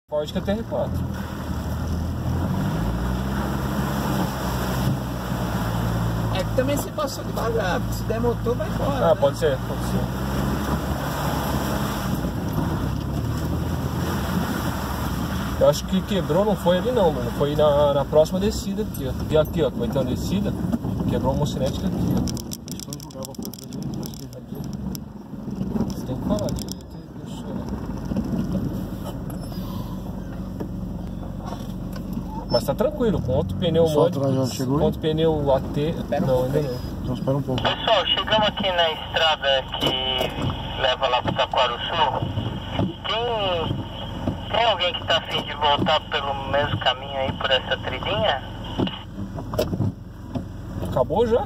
Ford que a TR4. É que também se passou devagar, se der motor vai embora. Ah, né? Pode ser, pode ser. Eu acho que quebrou, não foi ali não, mano. Foi na próxima descida aqui, ó. E aqui, ó, como é que tá a descida? Quebrou uma mocinética aqui, ó. Você tem que falar disso. Mas tá tranquilo, com outro pneu módico, com outro pneu AT, não, ainda não. Então espera um pouco. Pessoal, chegamos aqui na estrada que leva lá pro Taquaruçu. Tem alguém que tá afim de voltar pelo mesmo caminho aí, por essa trilhinha? Acabou já?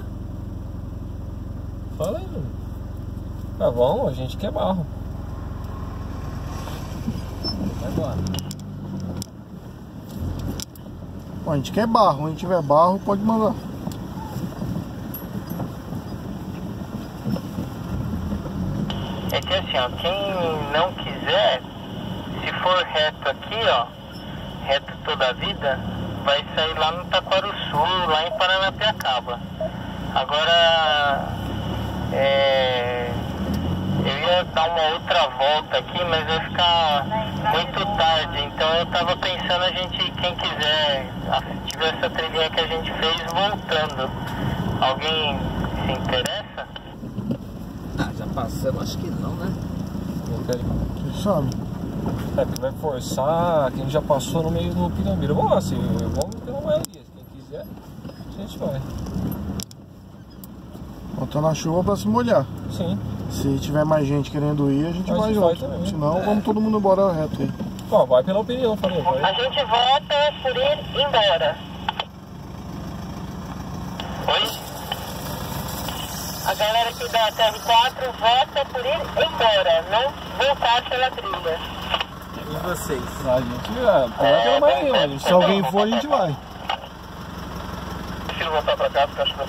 Fala aí, mano. Ah, vamos, a gente quer barro. Vai embora. Bom, a gente quer barro, se tiver barro pode mandar. É que assim, ó, quem não quiser, se for reto aqui, ó, reto toda a vida, vai sair lá no Taquaruçu, lá em Paranapiacaba. Agora, eu ia dar uma outra volta aqui, mas vai ficar muito tarde, então eu tava pensando quem quiser, se tiver essa trilhinha que a gente fez, voltando. Alguém se interessa? Ah, já passamos, acho que não, né? Você sabe. É, porque vai forçar quem já passou no meio do Pirambira. Vamos lá, assim, vamos pela maioria. Quem quiser, a gente vai. Botando a chuva pra se molhar. Sim. Se tiver mais gente querendo ir, a gente vai junto. Também. Senão, vamos todo mundo embora reto aí. Ó, vai pela opinião, falei. Vai. A gente vota por ir embora. Oi? A galera aqui da TR4 vota por ir embora, não voltar pela trilha. E vocês? A gente vai pela maioria, mano. Se alguém for, a gente vai. Prefiro voltar pra cá porque acho que